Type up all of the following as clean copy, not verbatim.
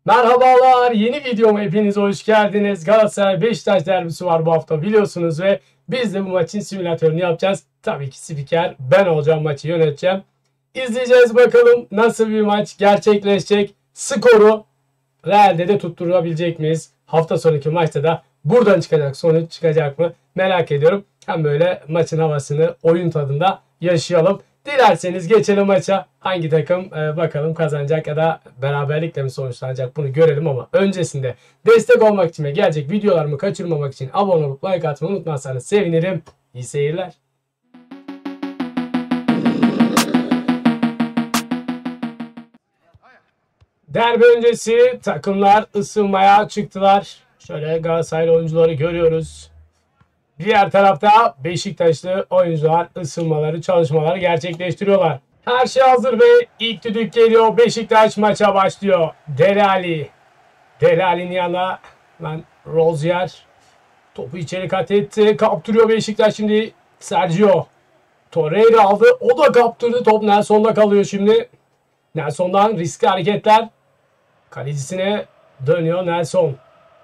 Merhabalar, yeni videoma hepiniz hoş geldiniz. Galatasaray Beşiktaş derbisi var bu hafta biliyorsunuz ve biz de bu maçın simülatörünü yapacağız. Tabii ki spiker ben olacağım, maçı yöneteceğim. İzleyeceğiz bakalım nasıl bir maç gerçekleşecek. Skoru Real'de de tutturabilecek miyiz? Hafta sonraki maçta da buradan çıkacak sonuç çıkacak mı merak ediyorum. Hem böyle maçın havasını oyun tadında yaşayalım. Dilerseniz geçelim maça. Hangi takım bakalım kazanacak ya da beraberlikle mi sonuçlanacak bunu görelim ama öncesinde destek olmak için ve gelecek videolarımı kaçırmamak için abone olup like atmayı unutmazsanız sevinirim. İyi seyirler. Derbi öncesi takımlar ısınmaya çıktılar. Şöyle Galatasaraylı oyuncuları görüyoruz. Diğer tarafta Beşiktaşlı oyuncular ısınmaları, çalışmaları gerçekleştiriyorlar. Her şey hazır ve ilk düdük geliyor. Beşiktaş maça başlıyor. Dele Alli'nin yanına Rozier topu içeri kat etti. Kaptırıyor Beşiktaş şimdi. Sergio Torreira aldı. O da kaptırdı. Top Nelson'da kalıyor şimdi. Nelson'dan riskli hareketler. Kalecisine dönüyor Nelson.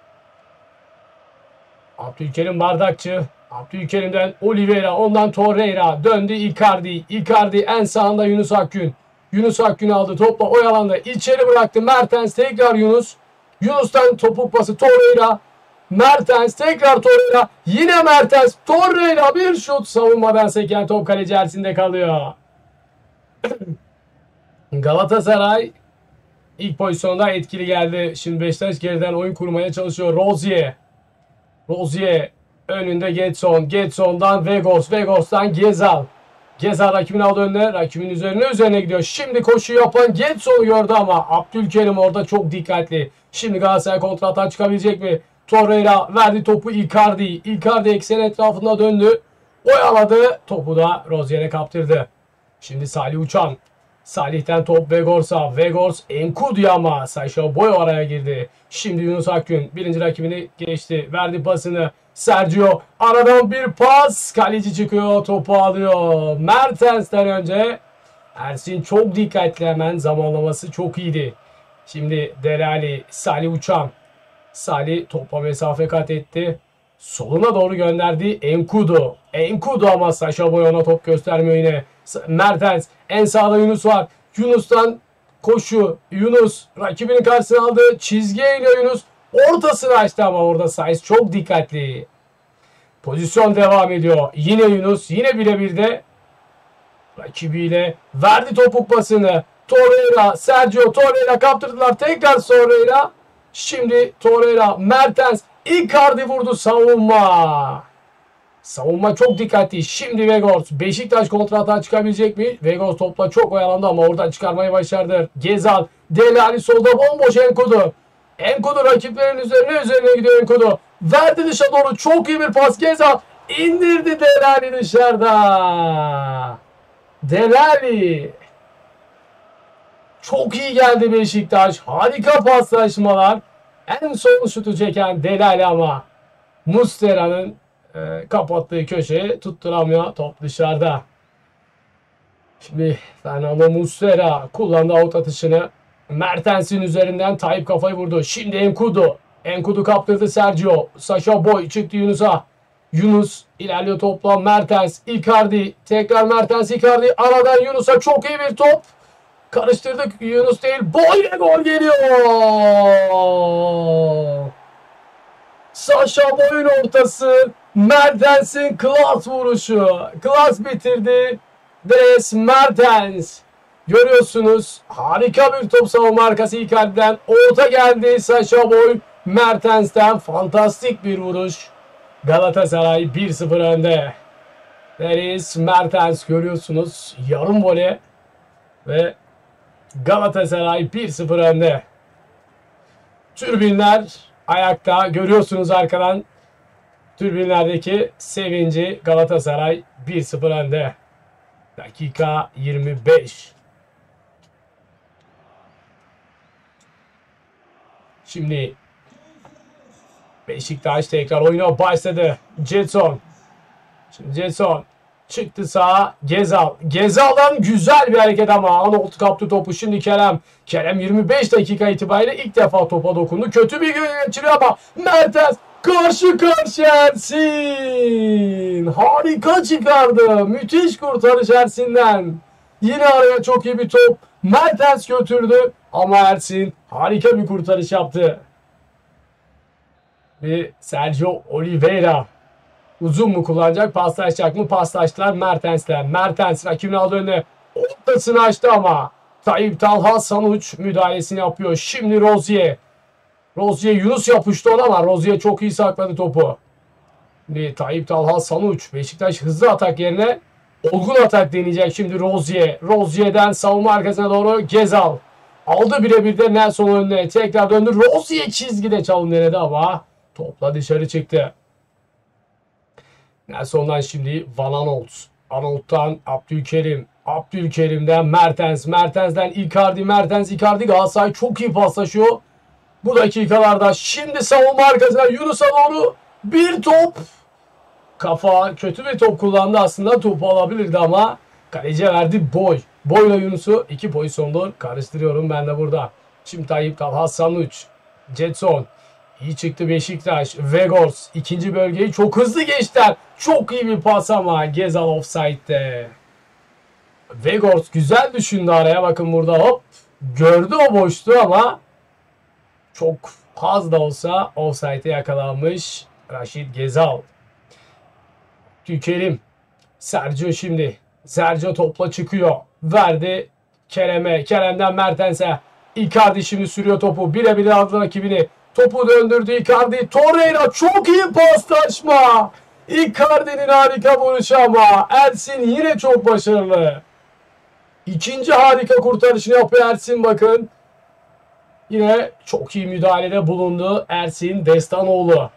Abdülkerim Bardakçı. Abdülkerim'den Oliveira. Ondan Torreira. Döndü Icardi. Icardi en sağında Yunus Akgün. Yunus Akgün aldı. Topla oyalandı. İçeri bıraktı. Mertens tekrar Yunus. Yunus'tan topuk pası Torreira. Mertens tekrar Torreira. Yine Mertens. Torreira bir şut. Savunmadan seken top kaleci Ersin'de kalıyor. Galatasaray ilk pozisyonda etkili geldi. Şimdi Beşiktaş geriden oyun kurmaya çalışıyor. Rozier önünde Getson. Getson'dan Vegos. Vegos'tan Gezal. Gezal rakibini aldı önüne. Rakibin üzerine gidiyor. Şimdi koşu yapan Getson'u gördü ama Abdülkerim orada çok dikkatli. Şimdi Galatasaray kontrata çıkabilecek mi? Torreira verdi topu Icardi. Icardi eksen etrafında döndü. Oyaladı. Topu da Rozier'e kaptırdı. Şimdi Salih Uçan. Salih'ten top Vegors'a. Vegors Enkudu'ya ama Sacha Boey araya girdi. Şimdi Yunus Akgün birinci rakibini geçti. Verdi pasını. Sergio aradan bir pas. Kaleci çıkıyor. Topu alıyor. Mertens'ten önce Ersin çok dikkatli, hemen zamanlaması çok iyiydi. Şimdi Delali, Salih Uçan. Salih topa mesafe kat etti. Soluna doğru gönderdi Enkudu. Enkudu ama Sacha Boey ona top göstermiyor yine. Mertens en sağda Yunus var. Yunus'tan koşu. Yunus rakibinin karşısına aldı. Çizgiye iniyor Yunus. Ortasını açtı ama orada Saiz çok dikkatli. Pozisyon devam ediyor. Yine Yunus. Yine birebir de rakibiyle verdi topuk pasını. Torreira, Sergio Torreira kaptırdılar. Tekrar Torreira. Şimdi Torreira, Mertens, Icardi vurdu savunma. Savunma çok dikkatli. Şimdi Vegors. Beşiktaş kontratağa çıkabilecek mi? Vegors topla çok oyalandı ama oradan çıkarmayı başardı. Gezal. Delali solda bomboş Enkudu. Enkudu rakiplerin üzerine gidiyor Enkudu. Verdi dışa doğru. Çok iyi bir pas. Gezal indirdi Delali dışarıda. Delali. Çok iyi geldi Beşiktaş. Harika paslaşmalar. En son şutu çeken Delali ama Muslera'nın kapattığı köşeyi tutturamıyor. Top dışarıda. Şimdi Fernando Muslera kullandı out atışını. Mertens'in üzerinden Tayyip kafayı vurdu. Şimdi Enkudu. Enkudu kaptırdı Sergio. Sacha Boey çıktı Yunus'a. Yunus ilerliyor topla. Mertens, Icardi. Tekrar Mertens, Icardi. Aradan Yunus'a çok iyi bir top. Karıştırdık. Yunus değil. Boy ve gol geliyor. Sacha Boey'un ortası. Mertens'in klas vuruşu. Klas bitirdi. Dres Mertens. Görüyorsunuz. Harika bir top savunma arkası Icardi'den. Orta geldi Sacha Boey. Mertens'ten fantastik bir vuruş. Galatasaray 1-0 önde. Dres Mertens görüyorsunuz. Yarım voley. Ve Galatasaray 1-0 önde. Türbinler ayakta. Görüyorsunuz arkadan tribünlerdeki sevinci. Galatasaray 1-0 önde. Dakika 25. Şimdi Beşiktaş tekrar oyuna başladı. Jetson. Şimdi Jetson Çıktı sağa Gezal. Gezal'dan güzel bir hareket ama Arnold kaptı topu. Şimdi Kerem. Kerem 25 dakika itibariyle ilk defa topa dokundu. Kötü bir gün geçiriyor ama Mertens karşı karşıya Ersin. Harika çıkardı. Müthiş kurtarış Ersin'den. Yine araya çok iyi bir top. Mertens götürdü ama Ersin harika bir kurtarış yaptı. Ve Sergio Oliveira. Uzun mu kullanacak? Paslaşacak mı? Paslaştılar Mertens'le. Mertens rakibini aldı önüne. Ortasını açtı ama Tayyip Talha Sanuç müdahalesini yapıyor. Şimdi Rozier. Rozier Yunus yapıştı ona ama Rozier çok iyi sakladı topu. Şimdi Tayyip Talha Sanuç. Beşiktaş hızlı atak yerine olgun atak deneyecek şimdi Rozier. Rozier'den savunma arkasına doğru Gezal. Aldı birebir de Nelson önüne. Tekrar döndü. Rozier çizgide çalım denedi ama topla dışarı çıktı. Nelson'dan şimdi Van Aanholt. Arnold'dan Abdülkerim. Abdülkerim'den Mertens. Mertens'den Icardi. Mertens Icardi Galatasaray çok iyi paslaşıyor. Bu dakikalarda şimdi savunma arkasına Yunus'a doğru bir top. Kafa kötü bir top kullandı aslında. Topu alabilirdi ama kaleciye verdi boy. Boyla Yunus'u iki pozisyondur karıştırıyorum ben de burada. Şimdi Tayyip Talha Sanuç. Jetson. İyi çıktı Beşiktaş. Vegors ikinci bölgeyi çok hızlı geçtiler. Çok iyi bir pas ama Gezal offside'de. Vegors güzel düşündü araya. Bakın burada hop. Gördü o boşluğu ama çok az da olsa offside'e yakalanmış Raşit Gezal. Tükerim. Sergio şimdi. Sergio topla çıkıyor. Verdi Kerem'e. Kerem'den Mertens'e. Icardi şimdi sürüyor topu. Birebir aldı rakibini. Topu döndürdü Icardi. Torreira çok iyi paslaşma. Icardi'nin harika vuruşu ama Ersin yine çok başarılı. İkinci harika kurtarışını yapıyor Ersin bakın. Yine çok iyi müdahalede bulundu Ersin Destanoğlu.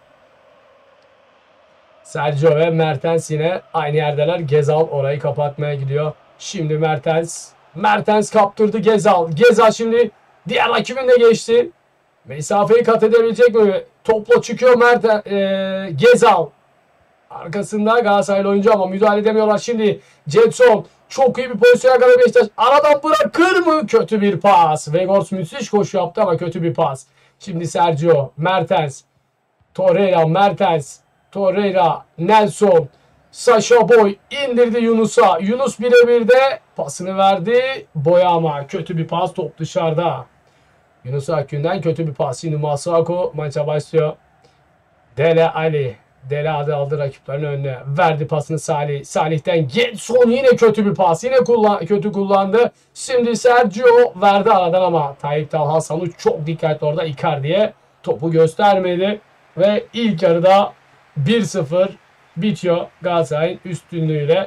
Sergio ve Mertens yine aynı yerdeler. Gezal orayı kapatmaya gidiyor. Şimdi Mertens. Mertens kaptırdı Gezal. Gezal şimdi diğer rakibine geçti. Mesafeyi kat edebilecek mi? Topla çıkıyor Gezal. Arkasında Galatasaraylı oyuncu ama müdahale edemiyorlar. Şimdi Jetson çok iyi bir pozisyon yakaladı Beşiktaş. Aradan bırakır mı? Kötü bir pas. Vegors müthiş koşu yaptı ama kötü bir pas. Şimdi Sergio, Mertens, Torreira, Mertens, Torreira, Nelson, Sacha Boy indirdi Yunus'a. Yunus birebir de pasını verdi. Boya ama kötü bir pas, top dışarıda. Yunus Akgün'den kötü bir pas. Şimdi Masuaku maça başlıyor. Dele Ali. Dele adı aldı rakiplerin önüne. Verdi pasını Salih. Salih'ten Getson yine kötü bir pas. Yine kötü kullandı. Şimdi Sergio verdi aradan ama Tayyip Talha Sanuç çok dikkatli orada Icardi'ye topu göstermedi. Ve ilk yarıda 1-0 bitiyor Galatasaray'ın üstünlüğüyle.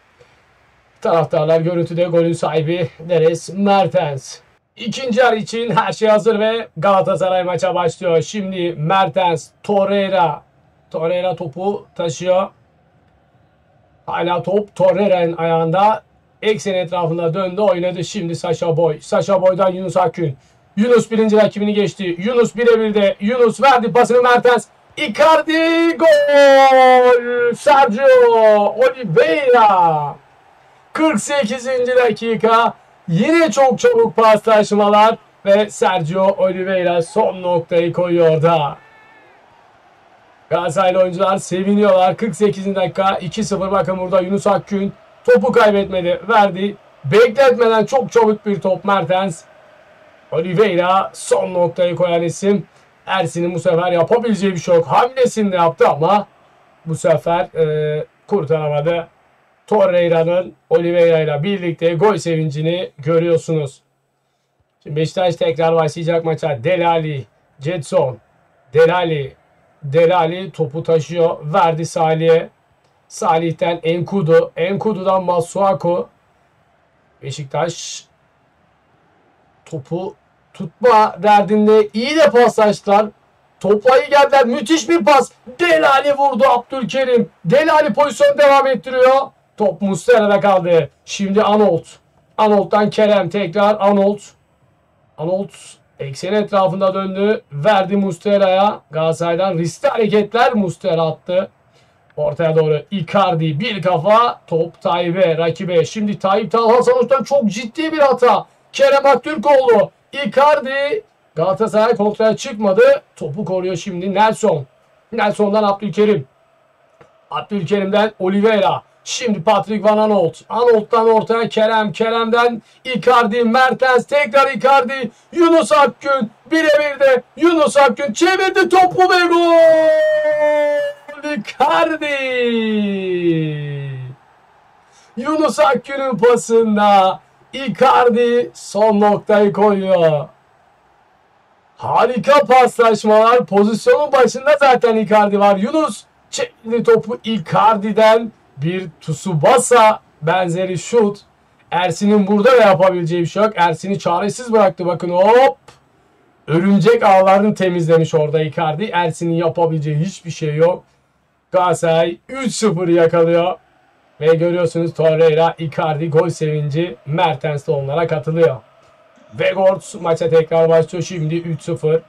Taraftarlar görüntüde golün sahibi Dries Mertens. İkinci yarı için her şey hazır ve Galatasaray maça başlıyor. Şimdi Mertens, Torreira. Torreira topu taşıyor. Hala top Torreira'nın ayağında. Eksen etrafında döndü oynadı. Şimdi Sacha Boy. Sacha Boy'dan Yunus Akgün. Yunus birinci rakibini geçti. Yunus birebir de. Yunus verdi pasını Mertens. Icardi gol! Sergio Oliveira. 48. dakika. Yine çok çabuk paslaşmalar ve Sergio Oliveira son noktayı koyuyor orada. Galatasaraylı oyuncular seviniyorlar. 48. dakika 2-0 bakın burada Yunus Akgün topu kaybetmedi. Verdi. Bekletmeden çok çabuk bir top Mertens. Oliveira son noktayı koyan isim. Ersin'in bu sefer yapabileceği bir şey yok. Hamlesini de yaptı ama bu sefer kurtaramadı. Torreira'nın Oliveira ile birlikte gol sevincini görüyorsunuz. Şimdi Beşiktaş tekrar başlayacak maça. Delali, Jetson, Delali topu taşıyor. Verdi Salih'e. Salih'ten Enkudu. Enkudu'dan Masuaku. Beşiktaş topu tutma derdinde iyi de paslaştılar. Topla iyi geldiler. Müthiş bir pas. Delali vurdu Abdülkerim. Delali pozisyonu devam ettiriyor. Top Muslera'da kaldı. Şimdi Arnold. Arnold'dan Kerem. Tekrar Arnold. Arnold eksen etrafında döndü. Verdi Muslera'ya. Galatasaray'dan riskli hareketler Muslera attı. Ortaya doğru Icardi, bir kafa, top Tayyip'e, rakibe. Şimdi Tayyip Talha sonuçta çok ciddi bir hata. Kerem Aktürkoğlu, Icardi, Galatasaray kontraya çıkmadı. Topu koruyor şimdi Nelson. Nelson'dan Abdülkerim. Abdülkerim'den Oliveira. Şimdi Patrick Van Aanholt. Aanholt'tan ortaya Kerem. Kerem'den Icardi. Mertens. Tekrar Icardi. Yunus Akgün. Birebir de Yunus Akgün çevirdi topu ve gol! Icardi. Yunus Akgün'ün pasında Icardi son noktayı koyuyor. Harika paslaşmalar. Pozisyonun başında zaten Icardi var. Yunus çekti topu Icardi'den, bir Tsubasa benzeri şut. Ersin'in burada da yapabileceği bir şey yok. Ersin'i çaresiz bıraktı. Bakın hop. Örümcek ağlarını temizlemiş orada Icardi. Ersin'in yapabileceği hiçbir şey yok. Galatasaray 3-0 yakalıyor. Ve görüyorsunuz Torreira, Icardi gol sevinci. Mertens de onlara katılıyor. Weghorst maça tekrar başlıyor. Şimdi 3-0.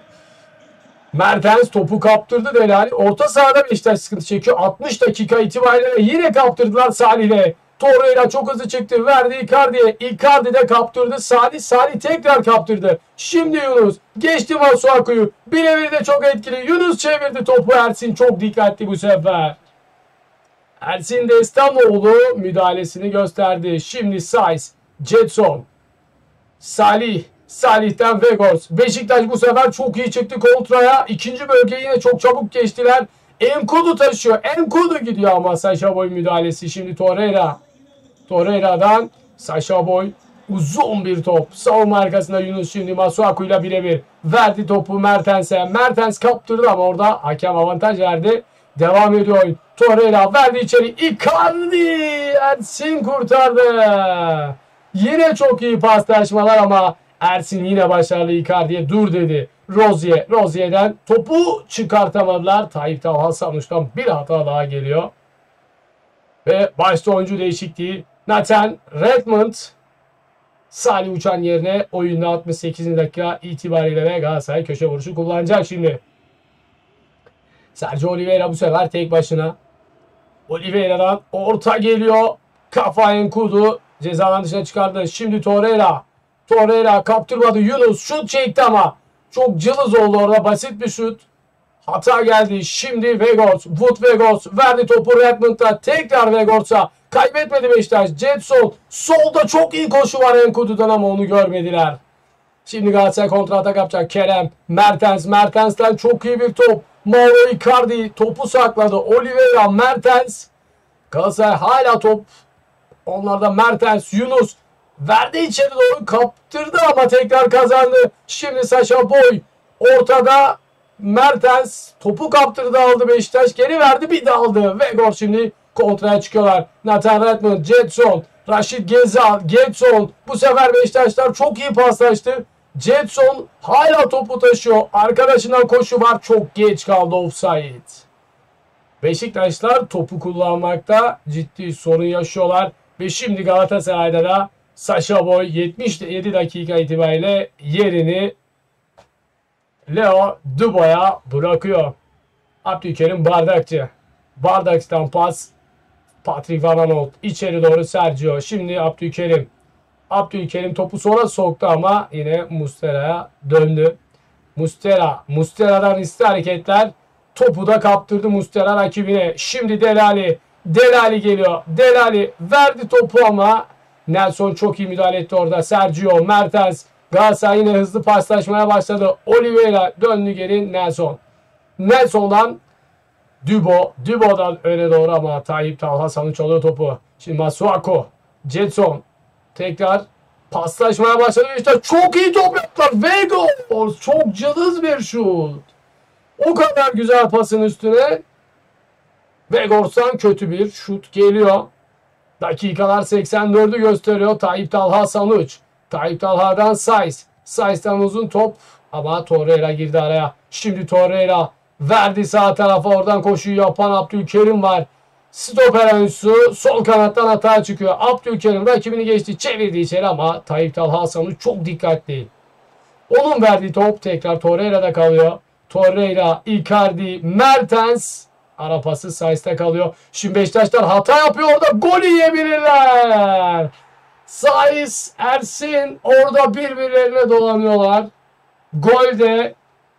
Mertens topu kaptırdı Delali. Orta sahada Beşiktaş sıkıntı çekiyor. 60 dakika itibariyle yine kaptırdılar Salih'le. Torreira çok hızlı çıktı. Verdi Icardi'ye. Icardi de kaptırdı. Salih tekrar kaptırdı. Şimdi Yunus. Geçti Masuaku'yu. Birebir de çok etkili. Yunus çevirdi topu. Ersin çok dikkatli bu sefer. Ersin Destanoğlu müdahalesini gösterdi. Şimdi Saiz. Jetson. Salih'ten Weghorst. Beşiktaş bu sefer çok iyi çıktı kontraya. İkinci bölgeyi yine çok çabuk geçtiler. Enkudu taşıyor. Enkudu gidiyor ama Sacha Boey müdahalesi. Şimdi Torreira. Torreira'dan Sacha Boey. Uzun bir top. Savunma arkasında Yunus şimdi Masuaku'yla birebir. Verdi topu Mertens'e. Mertens kaptırdı ama orada hakem avantaj verdi. Devam ediyor oyun. Torreira verdi içeri. Icardi. Ersin kurtardı. Yine çok iyi paslaşmalar ama Ersin yine başarılı. Icardi'ye dur dedi. Rozier'den topu çıkartamadılar. Tayyip Talha sonuçtan bir hata daha geliyor. Ve başta oyuncu değişikliği. Nathan Redmond Salih Uçan yerine oyunda 68. dakika itibariyle ve Galatasaray köşe vuruşu kullanacak şimdi. Sergio Oliveira bu sefer tek başına. Oliveira'dan orta geliyor. Kafa Enkudu ceza alanı dışına çıkardı. Şimdi Torreira kaptırmadı. Yunus şut çekti ama çok cılız oldu orada. Basit bir şut. Hata geldi. Şimdi Weghorst verdi topu Redmond'a. Tekrar Weghorst'a. Kaybetmedi Beşiktaş. Jetson. Solda çok iyi koşu var Enkudu'dan ama onu görmediler. Şimdi Galatasaray kontratak yapacak. Kerem. Mertens'ten çok iyi bir top. Mauro Icardi topu sakladı. Oliveira, Mertens. Galatasaray hala top. Onlarda Mertens, Yunus. Verdi içeri doğru, kaptırdı ama tekrar kazandı. Şimdi Sacha Boey. Ortada Mertens. Topu kaptırdı, aldı Beşiktaş. Geri verdi, bir de aldı. Weghorst şimdi kontraya çıkıyorlar. Nathan Redmond, Jetson, Raşit Gezal, Getson. Bu sefer Beşiktaşlar çok iyi paslaştı. Jetson hala topu taşıyor. Arkadaşından koşu var. Çok geç kaldı, offside. Beşiktaşlar topu kullanmakta ciddi sorun yaşıyorlar. Ve şimdi Galatasaray'da da Sacha Boey 77 dakika itibariyle yerini Leo Dubois'a bırakıyor. Abdülkerim Bardakçı. Bardakçı'dan pas. Patrick Van Aanholt. İçeri doğru Sergio. Şimdi Abdülkerim topu sonra soktu ama yine Muslera'ya döndü. Muslera'dan riskli hareketler. Topu da kaptırdı Muslera rakibine. Şimdi Delali geliyor. Delali verdi topu ama Nelson çok iyi müdahale etti orada. Sergio, Mertens. Galatasaray yine hızlı paslaşmaya başladı. Oliveira döndü geri Nelson. Nelson'dan Dubo'dan öne doğru ama Tayyip Talha sonuç alıyor topu. Şimdi Masuaku, Jetson tekrar paslaşmaya başladı. İşte çok iyi top yaptılar. Weghorst çok cılız bir şut. O kadar güzel pasın üstüne Weghorst'tan kötü bir şut geliyor. Dakikalar 84'ü gösteriyor. Tayyip Talha sonuç. Tayyip Talha'dan Saiz'den uzun top ama Torreira girdi araya. Şimdi Torreira verdi sağ tarafa, oradan koşuyu yapan Abdülkerim var. Stoper oyuncusu sol kanattan hata çıkıyor. Abdülkerim rakibini geçti, çevirdi içeri ama Tayyip Talha sonuç çok dikkatli. Onun verdiği top tekrar Torreira'da kalıyor. Torreira, Icardi, Mertens. Ara pası Saiz'te kalıyor. Şimdi Beşiktaşlar hata yapıyor orada. Golü yiyebilirler. Saiz, Ersin orada birbirlerine dolanıyorlar. Gol de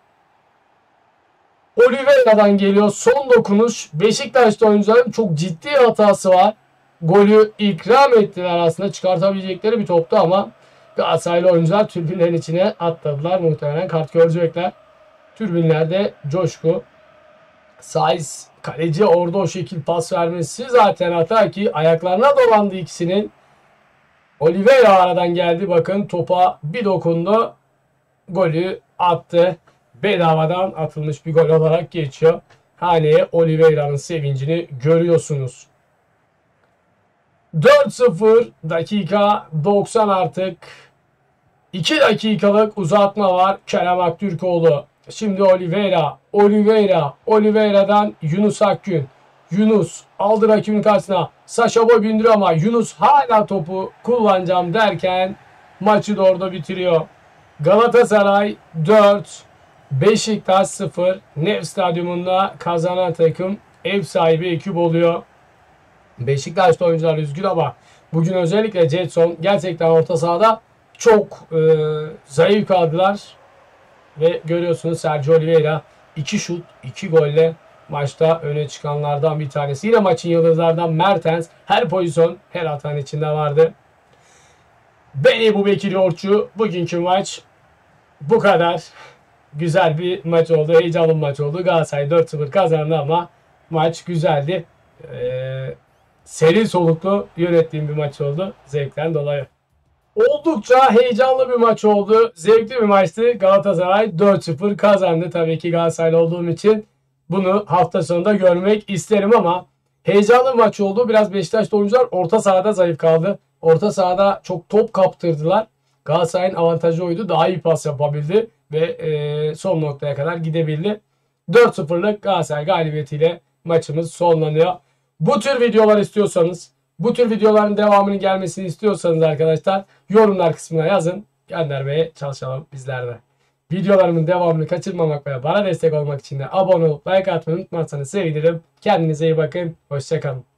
Oliveira'dan geliyor. Son dokunuş. Beşiktaş'ta oyuncuların çok ciddi hatası var. Golü ikram ettiler aslında. Çıkartabilecekleri bir toptu ama Galatasaraylı oyuncular tribünlerin içine atladılar. Muhtemelen kart görecekler. Tribünlerde coşku. Saiz kaleci orada o şekil pas vermesi zaten hata ki ayaklarına dolandı ikisinin. Oliveira aradan geldi. Bakın topa bir dokundu. Golü attı. Bedavadan atılmış bir gol olarak geçiyor. Haneye Oliveira'nın sevincini görüyorsunuz. 4-0 dakika 90 artık. 2 dakikalık uzatma var. Kerem Aktürkoğlu. Şimdi Oliveira'dan Yunus Akgün. Yunus aldı rakibinin karşısına. Saşa Boy bindiriyor ama Yunus hala topu kullanacağım derken maçı da orada bitiriyor. Galatasaray 4, Beşiktaş 0. Nef Stadyumunda kazanan takım ev sahibi ekip oluyor. Beşiktaş'ta oyuncular üzgün ama bugün özellikle Jetson gerçekten orta sahada çok zayıf kaldılar. Ve görüyorsunuz Sergio Oliveira 2 şut 2 golle maçta öne çıkanlardan bir tanesi. Yine maçın yıldızlardan Mertens her pozisyon her atan içinde vardı. Ben Ebubekir Yoğurtçu. Bugünkü maç bu kadar. Güzel bir maç oldu. Heyecanlı bir maç oldu. Galatasaray 4-0 kazandı ama maç güzeldi. Seri soluklu yönettiğim bir maç oldu. Zevkten dolayı. Oldukça heyecanlı bir maç oldu. Zevkli bir maçtı. Galatasaray 4-0 kazandı. Tabii ki Galatasaraylı olduğum için bunu hafta sonunda görmek isterim ama heyecanlı bir maç oldu. Biraz Beşiktaş'ta oyuncular orta sahada zayıf kaldı. Orta sahada çok top kaptırdılar. Galatasaray'ın avantajı oydu. Daha iyi pas yapabildi ve son noktaya kadar gidebildi. 4-0'lık Galatasaray galibiyetiyle maçımız sonlanıyor. Bu tür videolar istiyorsanız, bu tür videoların devamının gelmesini istiyorsanız arkadaşlar yorumlar kısmına yazın. Göndermeye çalışalım bizler de. Videolarımın devamını kaçırmamak ve bana destek olmak için de abone olup like atmayı unutmazsanız sevinirim. Kendinize iyi bakın. Hoşça kalın.